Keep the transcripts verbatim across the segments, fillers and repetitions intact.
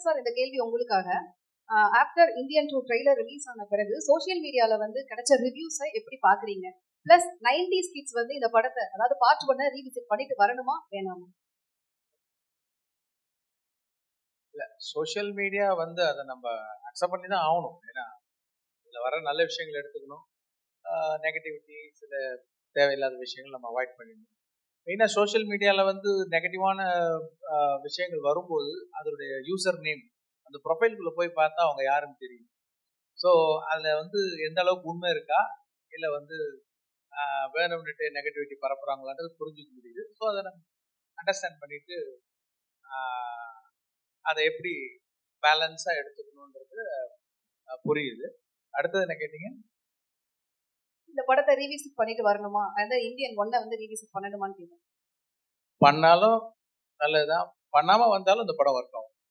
Sarath sir, இந்த கேள்வி உங்களுக்காக. After Indian two trailer release ஆன பிறகு சோஷியல் மீடியால வந்து கிடைச்ச ரிவ்யூஸை எப்படி பாக்குறீங்க? பிளஸ் நைன்டிஸ் கிட்ஸ் வந்து இந்த படத்தை, அதாவது பார்ட் ஒன்னை ரீவிசிட் பண்ணிட்டு வரணுமா வேணாமா? இல்ல, சோஷியல் மீடியா வந்து அதை நம்ம அக்செப்ட் பண்ணி தான் ஆகணும். ஏன்னா இதில் வர நல்ல விஷயங்கள் எடுத்துக்கணும், நெகட்டிவிட்டி சில தேவையில்லாத விஷயங்கள் நம்ம அவாய்ட் பண்ணிடணும். மெயினாக சோஷியல் மீடியாவில் வந்து நெகட்டிவான விஷயங்கள் வரும்போது அதோடைய யூசர் நேம், அந்த ப்ரொஃபைல்குள்ளே போய் பார்த்தா அவங்க யாருன்னு தெரியும். ஸோ அதில் வந்து எந்த அளவுக்கு உண்மை இருக்கா இல்லை வந்து வேணும்னுட்டு நெகட்டிவிட்டி பரப்புறாங்களான்றது புரிஞ்சுக்க முடியுது. ஸோ அதை நம்ம அண்டர்ஸ்டாண்ட் பண்ணிட்டு அதை எப்படி பேலன்ஸாக எடுத்துக்கணுன்றது புரியுது. அடுத்தது என்ன கேட்டீங்க? இந்த படத்தை ரீவிசிட் பண்ணிட்டு வரணுமா, அந்த இந்தியன் ஒன்னை வந்து ரீவிசிட் பண்ணணுமான்னு கேட்டேன். பண்ணாலும் நல்லதுதான், பண்ணாம வந்தாலும் இந்த படம் ஒர்க் ஆகும்.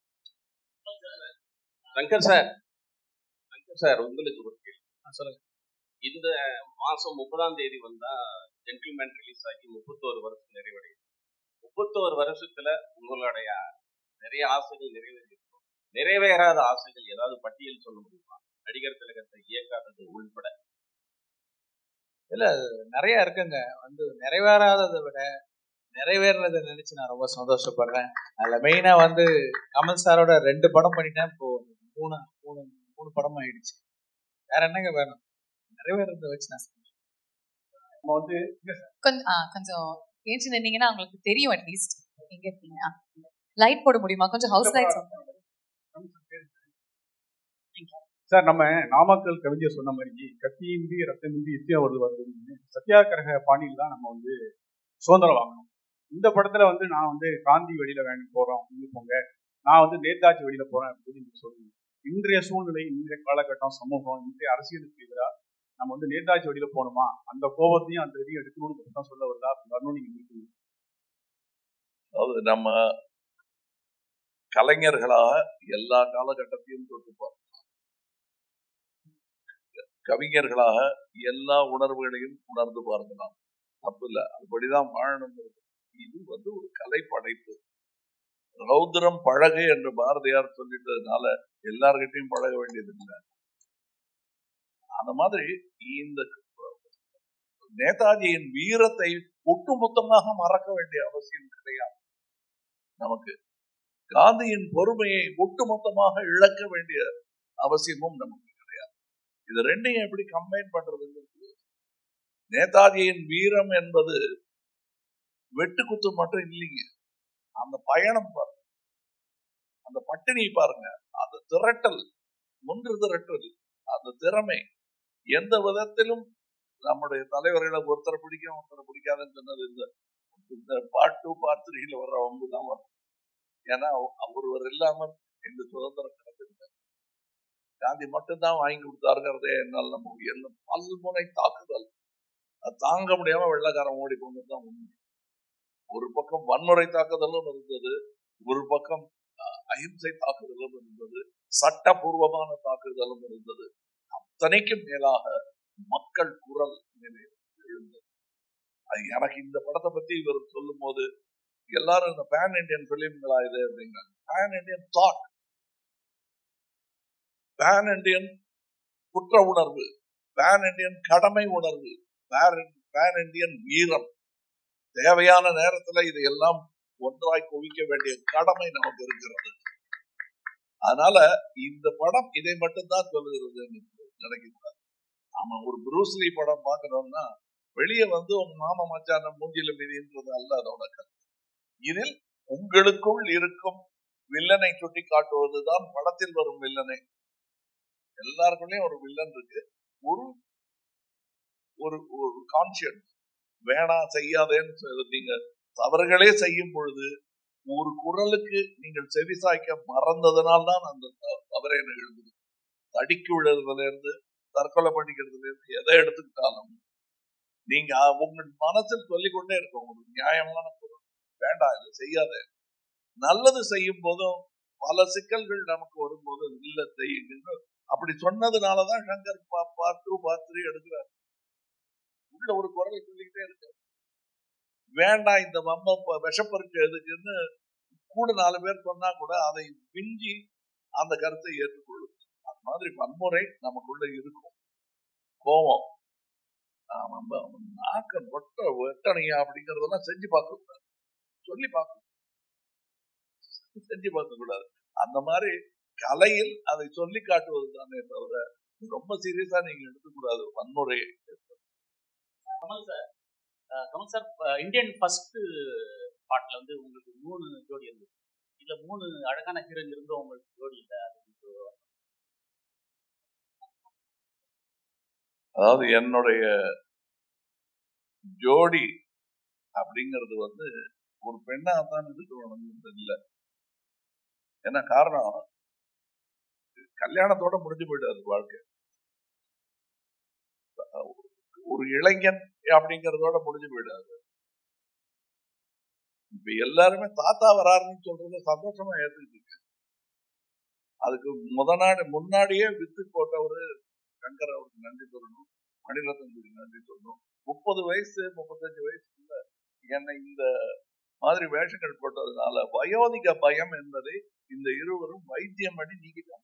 சங்கர் சார், சங்கர் சார் உங்களுக்கு ஒரு கேள்வி சொல்லுங்க. இந்த மாசம் முப்பதாம் தேதி வந்தா ஜென்டில்மேன் ரிலீஸ் ஆகி முப்பத்தோரு வருஷம் நிறைவடையும். முப்பத்தோரு வருஷத்துல உங்களுடைய நிறைய ஆசைகள் நிறைவேறியிருக்கும். நிறைவேறாத ஆசைகள் ஏதாவது பட்டியல் சொல்ல முடியுமா? நடிகர் திலகத்தை இயக்காதது உள்பட. இல்ல, நிறைய இருக்குங்க. வந்து நிறைவேறாததை விட நிறைவேறதை நினைச்சு நான் ரொம்ப சந்தோஷப்படுறேன். அதுல மெயினா வந்து கமல் சாரோட ரெண்டு படம் பண்ணிட்டேன், இப்போ மூணு மூணு மூணு படம் ஆயிடுச்சு. வேற என்னங்க வேணும்? நிறைவேறதை வச்சு நான் நம்ம வந்து கொஞ்சம் கொஞ்சம் ஏஞ்சி நின்னீங்கன்னா உங்களுக்கு தெரியும். அட்லீஸ்ட் எங்க இருக்கீங்க? லைட் போட முடியுமா? கொஞ்சம் ஹவுஸ் லைட்ஸ். சார், நம்ம நாமக்கல் கவிஞர் சொன்ன மாதிரி கத்தியின்றி ரத்தமின்றி யுத்தியம் வருது வருதுன்னு சத்தியாகிரக பாணியில் தான் நம்ம வந்து சுதந்திரம் வாங்கணும். இந்த படத்துல வந்து நான் வந்து காந்தி வழியில வேணும் போறோம் அப்படின்னு போங்க, நான் வந்து நேதாஜி வழியில போறேன் அப்படின்னு சொல்லுங்க. இன்றைய சூழ்நிலை, இன்றைய காலகட்டம், சமூகம், இன்றைய அரசியலுக்கு எதிராக நம்ம வந்து நேதாஜி வழியில போகணுமா, அந்த கோபத்தையும் அந்த இதையும் எடுக்கணும்னு தான் சொல்ல வருதா வரணும் நீங்க நினைக்கிறீங்க? அதாவது நம்ம கலைஞர்களாக எல்லா காலகட்டத்தையும் தொட்டு பார்க்கலாம், கவிஞர்களாக எல்லா உணர்வுகளையும் உணர்ந்து பார்க்கலாம். தப்பு இல்லை, அதுபடிதான் வாழணும். இது வந்து ஒரு கலை படைப்பு. ரௌத்ரம் பழகு என்று பாரதியார் சொல்லிட்டதுனால எல்லார்கிட்டையும் பழக வேண்டியது இல்லை. அந்த மாதிரி இந்த நேதாஜியின் வீரத்தை ஒட்டுமொத்தமாக மறக்க வேண்டிய அவசியம் கிடையாது. நமக்கு காந்தியின் பொறுமையை ஒட்டுமொத்தமாக இழக்க வேண்டிய அவசியமும் நமக்கு கிடையாது. இது ரெண்டையும் எப்படி கம்பைன் பண்றதுன்னு, நேதாஜியின் வீரம் என்பது வெட்டுக்குத்து மட்டும் இல்லைங்க. அந்த பயணம் பாருங்க, அந்த பட்டினி பாருங்க, அந்த திரட்டல், ஒன்று திரட்டல், அந்த திறமை, எந்த விதத்திலும் நம்முடைய தலைவர்களை ஒருத்தரை பிடிக்கும் ஒருத்தரை பிடிக்காதுன்னு சொன்னது இந்த பார்ட் டூ பார்ட் த்ரீல வர்ற வந்து தான் வரும். ஏன்னா ஒருவர் இல்லாமல் இந்த சுதந்திரம் கிடைச்சிருக்க. காந்தி மட்டும்தான் வாங்கி கொடுத்தாருங்கிறதே என்னால் நம்ம என்ன பல்முனை தாக்குதல், அது தாங்க முடியாம வெள்ளக்காரன் ஓடி கொண்டு தான் உண்மை. ஒரு பக்கம் வன்முறை தாக்குதலும் இருந்தது, ஒரு பக்கம் அஹிம்சை தாக்குதலும் இருந்தது, சட்டபூர்வமான தாக்குதலும் இருந்தது. அத்தனைக்கும் மேலாக மக்கள் குரல் எழுந்தது. அது எனக்கு இந்த படத்தை பத்தி இவர் சொல்லும் போது எல்லாரும் இந்த பேன் இண்டியன் பிலிம்களா இது அப்படிங்கிறாங்க. Pan Indian thought, pan Indian குற்ற உணர்வு, பேன் இண்டியன் கடமை உணர்வு, பேன் இண்டியன் வீரம். தேவையான நேரத்துல இது எல்லாம் ஒன்றாய் குவிக்க வேண்டிய கடமை நமக்கு இருக்கிறது. அதனால இந்த படம் இதை மட்டும்தான் சொல்லுகிறது நினைக்கிறார். நாம ஒரு புரூஸ்லி படம் பார்க்கணும்னா வெளியே வந்து உங்க மாமா மச்சான மூஞ்சில மீதின்றது அல்ல அதோட கருத்து. இதில் உங்களுக்குள் இருக்கும் வில்லனை சுட்டி காட்டுவதுதான் படத்தில் வரும் வில்லனை. எல்லாருக்குள்ளயும் ஒரு வில்லன் இருக்கு, ஒரு ஒரு கான்சியன்ஸ். வேணா செய்யாதேன்னு நீங்க தவறுகளே செய்யும் பொழுது ஒரு குரலுக்கு நீங்கள் செவிசாய்க்க மறந்ததனால்தான் அந்த தவறை நிகழ்ந்தது. தடிக்கு விழுறதுல இருந்து தற்கொலை பண்ணிக்கிறதுல இருந்து எதை எடுத்துக்கிட்டாலும் நீங்க உங்கள் மனசில் சொல்லிக்கொண்டே இருக்கும் ஒரு நியாயமான பொருள், வேண்டாம் இதை செய்யாத. நல்லது செய்யும் போதும் பல சிக்கல்கள் நமக்கு வரும்போது இல்ல செய்யுங்க அப்படி சொன்னதுனாலதான் Shankar part two part three எடுக்கிறார். உள்ள ஒரு குரலை சொல்லிக்கிட்டே இருக்க, வேண்டாம் இந்த மம்ம விஷப்பருக்கு எதுக்குன்னு கூட நாலு பேர் சொன்னா கூட அதை மிஞ்சி அந்த கருத்தை ஏற்றுக்கொள்ளும். அந்த மாதிரி வன்முறை நமக்குள்ள இருக்கும். கோபம் நம்ம நாக்க ஒட்ட வெட்டணையா அப்படிங்கறதெல்லாம் செஞ்சு பார்க்க கூடாது, சொல்லி பார்க்க செஞ்சு பார்க்க கூடாது. அந்த மாதிரி கலையில் அதை சொல்லி காட்டுவது தானே தவிர ரொம்ப சீரியஸா நீங்க எடுத்துக்கூடாது வன்முறையை. Kamal sir Kamal sir Indian first பாட்டுல வந்து உங்களுக்கு மூணு ஜோடி இருந்தது. இல்ல மூணு அழகான ஹீரோயின் இருந்தோம், உங்களுக்கு ஜோடி இல்லை. அதாவது என்னுடைய ஜோடி அப்படிங்கிறது வந்து ஒரு பெண்ணா தான் இருக்கணும் இல்லை. என்ன காரணம், கல்யாணத்தோட முடிஞ்சு போயிட்டாது வாழ்க்கை. ஒரு இளைஞன் அப்படிங்கறதோட முடிஞ்சு போயிடாது. இப்ப எல்லாருமே தாத்தா வராருன்னு சொல்றத சந்தோஷமா ஏத்துக்கிட்டு, அதுக்கு முத நாடு முன்னாடியே வித்து போட்டவரு சங்கர் அவருக்கு நன்றி சொல்லணும், மணிரத்னத்துக்கு நன்றி சொல்லணும். முப்பது வயசு முப்பத்தஞ்சு வயசுக்குள்ள என்னை இந்த மாதிரி வேஷங்கள் போட்டதுனால வயோதிக பயம் என்பதை இந்த இருவரும் வைத்தியம் பண்ணி நீக்கிட்டாங்க.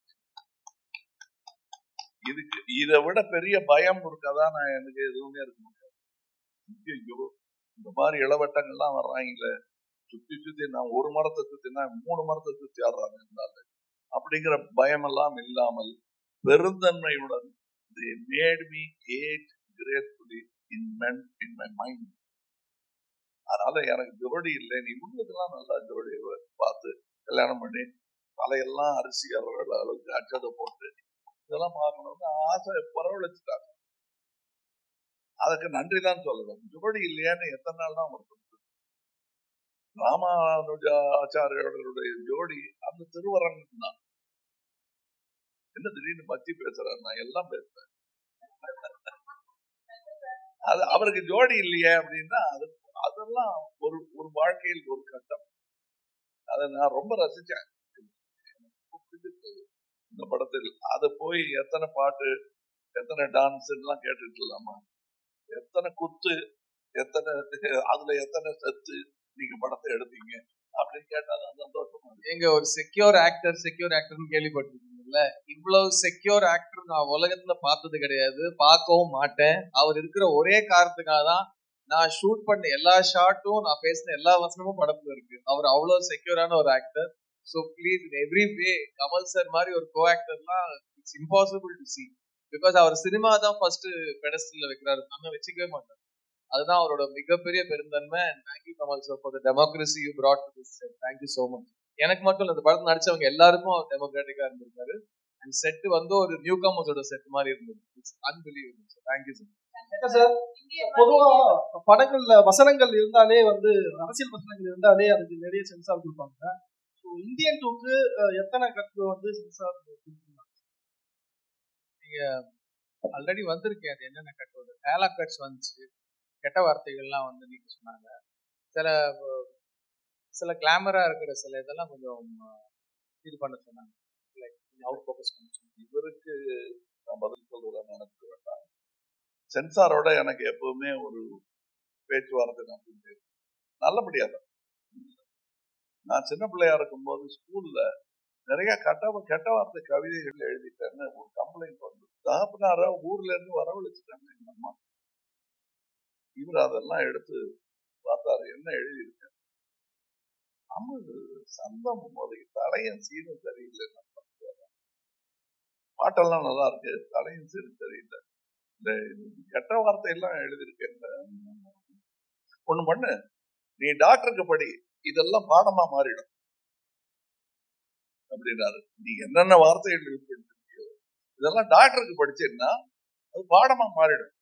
இதுக்கு இதை விட பெரிய பயம் இருக்காதான் நான் எனக்கு எதுவுமே இருக்க முடியாது. ஐயோ இந்த மாதிரி இளவட்டங்கள்லாம் வர்றாங்களே, சுத்தி சுத்தி நான் ஒரு மரத்தை சுத்தினா மூணு மரத்தை சுத்தி ஆடுறாங்க இருந்தாலும் அப்படிங்கிற பயம் எல்லாம் இல்லாமல் பெருந்தன்மையுடன் they made me age gracefully in men in my mind. அதனால எனக்கு ஜோடி இல்லை, நீ முன்னுக்கெல்லாம் நல்லா ஜோடி பார்த்து கல்யாணம் பண்ணி தலையெல்லாம் அரிசி அவர்கள் அளவுக்கு அச்சதை போட்டு இதெல்லாம் பார்க்கணும்னு ஆசை பரவழைச்சுட்டாங்க. அதுக்கு நன்றி தான் சொல்லணும். ஜோடி இல்லையான்னு எத்தனை நாள் தான் ஒரு ராமானுஜாச்சாரியோடைய ஜோடி அந்த திருவரங்கம் தான். என்ன திடீர்னு பத்தி பேசுறேன், நான் எல்லாம் பேசுறேன். அது அவருக்கு ஜோடி இல்லையே அப்படின்னா அது அதெல்லாம் ஒரு ஒரு வாழ்க்கையில் ஒரு கட்டம். அதை நான் ரொம்ப ரசிச்சேன் இந்த படத்தில். அதை போய் எத்தனை பாட்டு எத்தனை டான்ஸ் எல்லாம் கேட்டுட்டு இல்லாமா, எத்தனை குத்து எத்தனை அதுல எத்தனை செத்து நீங்க படத்தை எடுத்தீங்க அப்படின்னு கேட்டாதான் சந்தோஷமா. எங்க ஒரு செக்யூர் ஆக்டர் செக்யூர் ஆக்டர்னு கேள்விப்பட்டிருக்கீங்கல்ல, இவ்வளவு செக்யூர் ஆக்டர் நான் உலகத்துல பார்த்தது கிடையாது, பார்க்கவும் மாட்டேன். அவர் இருக்கிற ஒரே காரணத்துக்காக தான் நான் ஷூட் பண்ண எல்லா ஷாட்டும் நான் பேசின எல்லா வசனமும் படத்துல இருக்கு. அவர் அவ்வளவு செக்யூரான ஒரு actor. So please in every way Kamal sir மாதிரி ஒரு கோ ஆக்டர்லாம் it's impossible to see. Because அவர் சினிமா தான் ஃபர்ஸ்ட் பெடஸ்டல்ல வைக்கிறாரு, நாங்க வச்சுக்கவே மாட்டோம். அதுதான் அவரோட மிகப்பெரிய பெருந்தன்மை. Thank you Kamal sir for the democracy you brought to this set. Thank you so much. எனக்கு மட்டும் இல்லை, இந்த படத்தை நடிச்சவங்க எல்லாருக்கும் அவர் டெமோக்ராட்டிக்கா இருந்திருக்காரு. அண்ட் செட் வந்து ஒரு நியூ கமர்ஸோட செட் மாதிரி இருந்தது. It's unbelievable sir. Thank you sir. Sir பொதுவா படங்கள்ல வசனங்கள் இருந்தாலே வந்து அரசியல் வசனங்கள் இருந்தாலே அதுக்கு நிறைய சென்சார் கொடுப்பாங்க. இந்தியன் டூக்கு எத்தனை கட்டு வந்து சென்சார் கொடுப்பாங்க? நீங்க ஆல்ரெடி வந்திருக்கேன். அது என்னென்ன கட் வந்து டயலாக் கட்ஸ் வந்துச்சு, கெட்ட வார்த்தைகள்லாம் வந்து நீங்க சொன்னாங்க. சில சில கிளாமரா இருக்கிற சில இதெல்லாம் கொஞ்சம் இது பண்ண சொன்னாங்க. அவுட் ஃபோக்கஸ் பண்ண சொன்னாங்க. இவருக்கு நான் பதில் சொல்றத நினைக்க வேண்டாம். சென்சாரோட எனக்கு எப்பவுமே ஒரு பேச்சுவார்த்தை நான் நல்லபடியா தான். நான் சின்ன பிள்ளையா இருக்கும் போது ஸ்கூல்ல நிறைய கட்ட கெட்ட வார்த்தை கவிதைகள் எழுதிட்டேன்னு ஒரு கம்ப்ளைண்ட் வந்து தாப்பனாரா ஊர்ல இருந்து வரவழைச்சிட்டாங்க எங்க அம்மா. இவர் அதெல்லாம் எடுத்து பார்த்தாரு, என்ன எழுதியிருக்கேன். அமல் சந்தம் போது தலையன் சீரும் சரியில்லை, பாட்டெல்லாம் நல்லா இருக்கு, தலையும் சீரும் சரியில்லை, இந்த கெட்ட வார்த்தை எல்லாம் எழுதியிருக்கேன். ஒண்ணு பண்ணு, நீ டாக்டருக்கு படி, இதெல்லாம் பாடமா மாறிடும் அப்படின்னாரு. நீ என்னென்ன வார்த்தைகள் எழுதிருக்கியோ இதெல்லாம் டாக்டருக்கு படிச்சேன்னா அது பாடமா மாறிடும்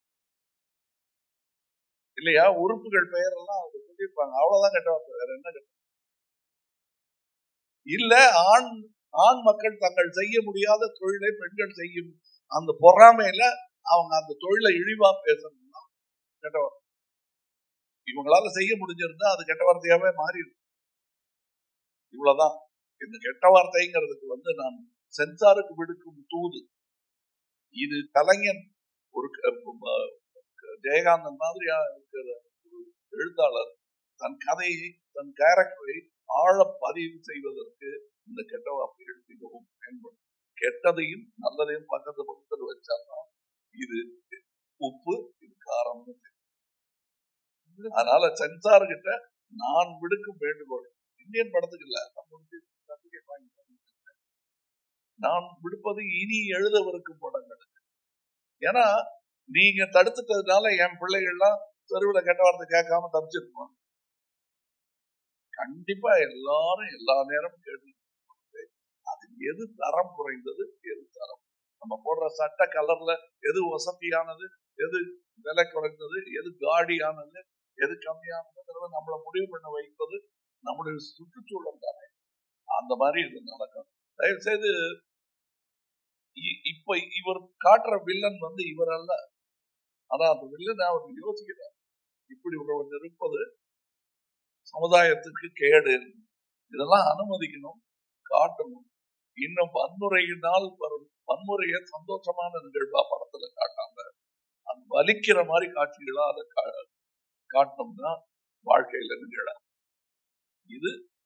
இல்லையா? உறுப்புகள் பெயரெல்லாம் அவங்க சொல்லியிருப்பாங்க, அவ்வளவுதான் கெட்ட வார்த்தை, வேற என்ன கெட்ட. இல்ல ஆண் ஆண் மக்கள் தங்கள் செய்ய முடியாத தொழிலை பெண்கள் செய்யும் அந்த பொறாமையில அவங்க அந்த தொழிலை இழிவா பேசணும்னா கெட்ட வார்த்தை. இவங்களால செய்ய முடிஞ்சிருந்தா அது கெட்ட வார்த்தையாவே மாறிடும். இவ்வளவுதான். இந்த கெட்ட வார்த்தைங்கிறதுக்கு வந்து நான் சென்சாருக்கு விடுக்கும் தூது. இது கலைஞன் ஒரு ஜெயகாந்தன் மாதிரியா இருக்கிற எழுத்தாளர் தன் கதையை தன் கேரக்டரை ஆழ பதிவு செய்வதற்கு இந்த கெட்ட வார்த்தைகள் மிகவும் பயன்படும். கெட்டதையும் நல்லதையும் பக்கத்து பக்கத்தில் வச்சாதான் இது உப்பு இது காரம். அதனால சென்சார் கிட்ட நான் விடுக்கும் வேண்டுகோள், இந்தியன் படத்துக்கு இல்ல, நான் விடுப்பது இனி எழுதவிருக்கும் படங்களுக்கு. ஏன்னா நீங்க தடுத்துட்டதுனால என் பிள்ளைகள்லாம் தெருவில் கெட்ட வார்த்தை கேட்காம தப்பிச்சிருப்பாங்க. கண்டிப்பா எல்லாரும் எல்லா நேரமும் கேட்டு அது எது தரம் குறைந்தது, எது தரம், நம்ம போடுற சட்ட கலர்ல எது வசதியானது, எது விலை குறைந்தது, எது காடியானது, எது கம்மியானதுங்கிறத நம்மளை முடிவு பண்ண வைப்பது நம்முடைய சுற்றுச்சூழல் தானே. அந்த மாதிரி இது நடக்கும். தயவு செய்து இப்ப இவர் காட்டுற வில்லன் வந்து இவர் அல்ல. ஆனா அந்த வில்லன் அவர் யோசிக்கிறார், இப்படி ஒருவர் இருப்பது சமுதாயத்துக்கு கேடு, இதெல்லாம் அனுமதிக்கணும், காட்டணும். இன்னும் வன்முறையினால் வரும் வன்முறையை சந்தோஷமான நிகழ்வா படத்துல காட்டாம அது வலிக்கிற மாதிரி காட்சிகளா அதை காட்டணும்னா வாழ்க்கையில நிகழ இது